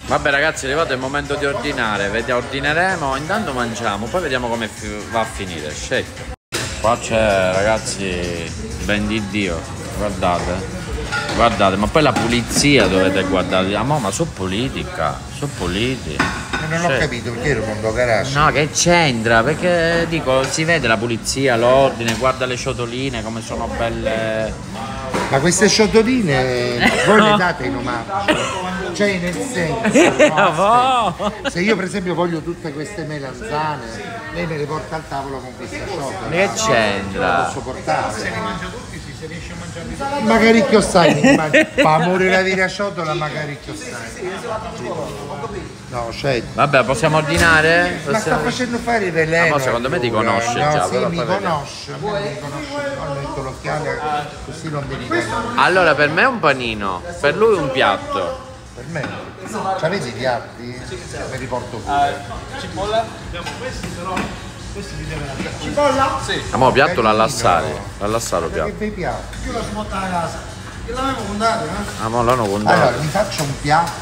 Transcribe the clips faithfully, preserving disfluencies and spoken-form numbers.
Vabbè ragazzi, è arrivato il momento di ordinare. Vediamo, ordineremo, intanto mangiamo, poi vediamo come va a finire. Scelta. Qua c'è, ragazzi, ben di Dio. Guardate. Guardate, ma poi la pulizia dovete guardare. Ah, ma sono politica, sono puliti. Non ho capito perché ero con garage. No, che c'entra? Perché dico, si vede la pulizia, l'ordine, guarda le ciotoline come sono belle. Ma queste ciotoline voi le date in omaggio? Cioè nel senso, no, se io per esempio voglio tutte queste melanzane, lei me le porta al tavolo con questa ciotola. Che c'entra? Non posso portare. Se li mangia tutti, sì, se riesce a mangiarli tutti. Magari che sai, fa morire la vera ciotola, magari che sai. No, cioè. Vabbè, possiamo ordinare? Ma possiamo... sta facendo fare il veleno. Ma secondo me ti conosce no, già. Sì, però mi poi conosce, mi conosce. Ho metto l'occhiale così non mi ricordo. Allora, per me è un panino, per lui un piatto. Per me? C'avete i piatti? Me li porto pure. Cipolla? Abbiamo questi però. Questi li deve dare. Cipolla? Sì. Ah, mo piatto l'all'assare. L'all'assare piatto. Che bei piatti? Io la smotta a casa. Che l'avevo contato, eh? Ah, mo l'hanno contato. Allora, mi faccio un piatto.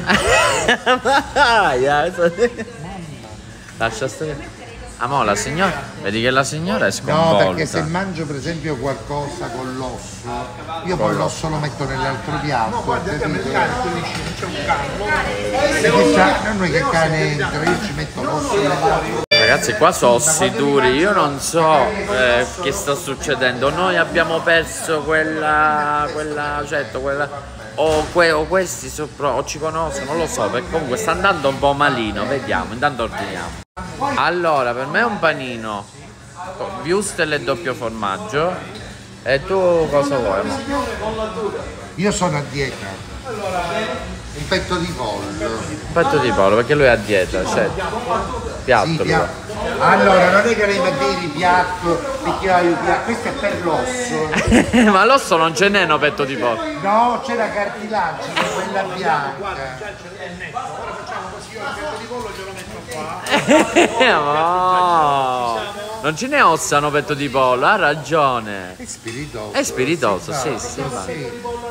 Lascia stare. Ah, mo la signora. Vedi che la signora è sconvolta. No, perché se mangio per esempio qualcosa con l'osso, io poi l'osso lo metto nell'altro piatto. No, guarda, che il cane c'è un cane. Non è che cane entra, io ci metto l'osso nell'altro. Ragazzi, qua sono ossituri, io non so eh, che sta succedendo. Noi abbiamo perso quella, quella, certo, quella, o, que, o questi sopra, o ci conoscono, non lo so, perché comunque sta andando un po' malino, vediamo, intanto ordiniamo. Allora, per me è un panino, wurstel e doppio formaggio, e tu cosa vuoi? Io sono a dieta. Un petto di pollo. Un petto di pollo, perché lui è a dieta, cioè, piatto. Sì, piatto. Allora, non è che lei mettete il piatto, perché io ho il piatto, questo è per l'osso. Ma l'osso non ce n'è, no, petto di pollo. No, c'è la cartilagine, quella bianca. Guarda, già è netto. Ora facciamo così, io il petto di pollo ce lo metto qua. No, non ce n'è ossa, no, petto di pollo, ha ragione. È spiritoso. È spiritoso, sì, sì. sì, sì.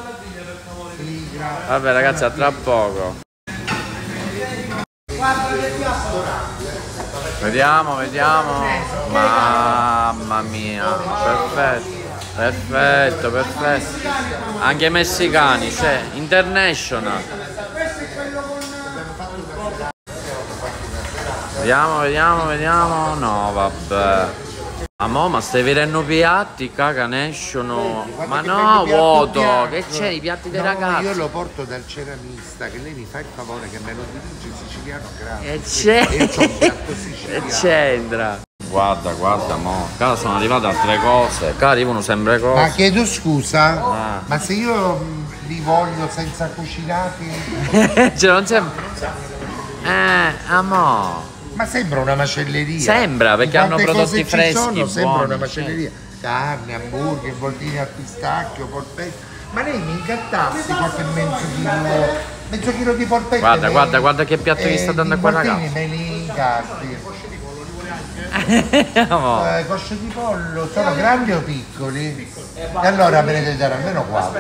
Vabbè ragazzi, a tra poco. Vediamo, vediamo. Mamma mia, perfetto. Perfetto, perfetto. Anche i messicani, cioè, international. Vediamo, vediamo, vediamo. No, vabbè. Ma mo, ma stai vedendo piatti, caga, ne escono. Ma no, vuoto, che c'è i piatti dei no, ragazzi? Io lo porto dal ceramista, che lei mi fa il favore che me lo dirige siciliano, grazie. E c'è. E io c'ho un piatto siciliano. E c'entra. Guarda, guarda, mo. Qua sono arrivate altre cose. Qua arrivano sempre cose. Ma chiedo scusa, ah. ma se io li voglio senza cucinati? Cioè, non sembra. Eh, amore. Ma sembra una macelleria. Sembra, perché hanno prodotti freschi, sono, buoni. Sembra una macelleria. Carne, hamburger, voltini al pistacchio, polpette. Ma lei mi incattassi qualche mezzo chilo, mezzo chilo di polpette. Guarda, me, guarda, guarda che piatto gli sta dando a quella ragazza. me li incatti. Amore. Eh, cosce di pollo, sono grandi o piccoli? E allora me ne devi dare almeno quattro.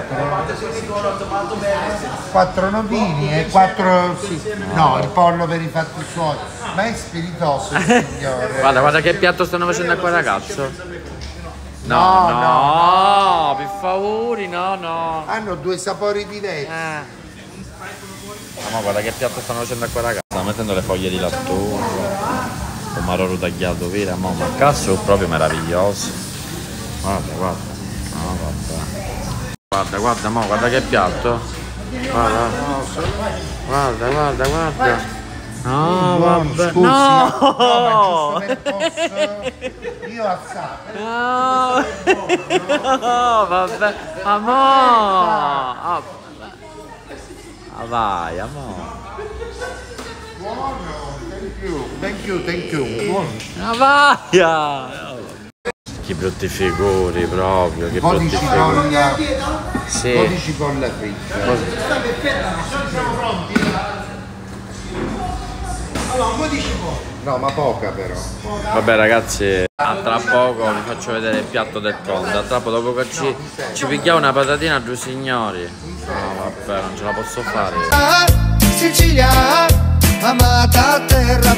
Quattro nodini e quattro. Sì. No, il pollo per i fatti suoi. Ma è spiritoso il signore. Guarda, guarda che piatto stanno facendo a quel ragazzo. No, No, no, no, no, per favore, no, no. Hanno due sapori diversi. Eh. Ma guarda che piatto stanno facendo a quel ragazzo. Stanno mettendo le foglie di lattuga. Un maroro tagliato vero, ma il cazzo è proprio meraviglioso. Guarda, guarda. No, guarda. Guarda, guarda, mo, guarda che piatto. Guarda. Guarda, guarda, guarda. No, vabbè. Scusi, no! no, ma giusto per posso... Io assaggio. No! No, vabbè. Amore! Ah, vai, amore. Buono, thank you, thank you, thank you. Buono. Ah, vai! Che brutti figuri proprio, che brutti Codici figuri. colla, Sì. codici colla fritta. Allora, un po' di cipolla. No, ma poca però. Vabbè ragazzi, a tra poco vi faccio vedere il piatto del conte. A tra poco, dopo che ci, ci picchiamo una patatina giù signori. No vabbè, non ce la posso fare. Sicilia. chiamata a terra